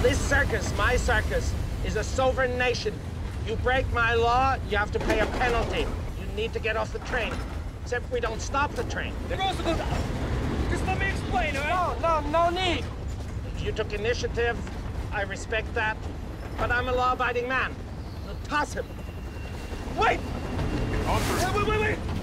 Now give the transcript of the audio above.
This circus, my circus, is a sovereign nation. You break my law, you have to pay a penalty. You need to get off the train. Except we don't stop the train. Just let me explain, all right? No need. You took initiative. I respect that. But I'm a law-abiding man. Now toss him. Wait! Wait!